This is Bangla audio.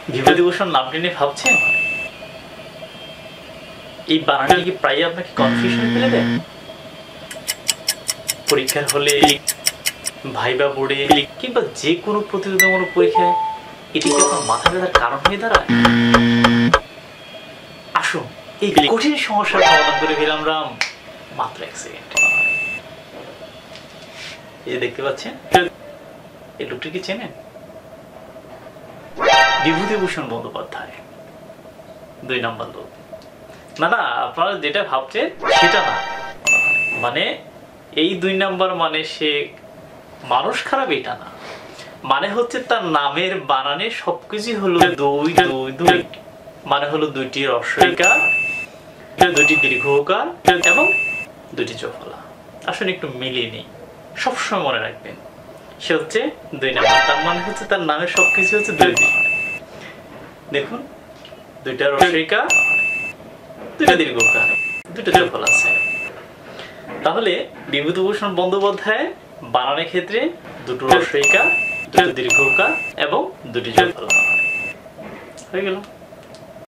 বিভূতিভূষণ নামটি নিয়ে ভাবছেন? এই বানানটি কি প্রায় আপনাকে কনফিউশন ফেলে দেয়? পরীক্ষার হলে, ভাইবা বোর্ডে কিংবা যে কোনো প্রতিযোগিতামূলক পরীক্ষায় এটি কি আপনার মাথা ব্যথার কারণ হয়ে দাঁড়ায়? আসুন এই কঠিন সমস্যার সমাধান করে ফেলাম রাম মাত্র 1 সেকেন্ড। এই দেখতে পাচ্ছেন, এই লোকটি কি চেনেন? বিভূতিভূষণ বন্দ্যোপাধ্যায়, 2 নাম্বার লোক। না না, আপনারা যেটা ভাবছেন সেটা না। মানে এই 2 নাম্বার মানে সে মানুষ খারাপ এটা না, মানে হচ্ছে তার নামের বানানে সবকিছু হলো 2 2 2, মানে হলো 2টি হ্রস্বইকার, 2টি দীর্ঘকার এবং 2টি চৌফলা। আসলে একটু মিলিয়ে নেই, সবসময় মনে রাখবেন সে হচ্ছে 2 নাম্বার, তার মানে হচ্ছে তার নামের সবকিছু হচ্ছে 2 2। দেখুন, 2টা হ্রস্বইকার, 2টা দীর্ঘকার, 2টা চৌফলা আছে। তাহলে বিভূতিভূষণ বন্দ্যোপাধ্যায় বানানের ক্ষেত্রে 2টো হ্রস্বইকার, 2টো দীর্ঘকার এবং 2টি চৌফলা হয়ে গেল।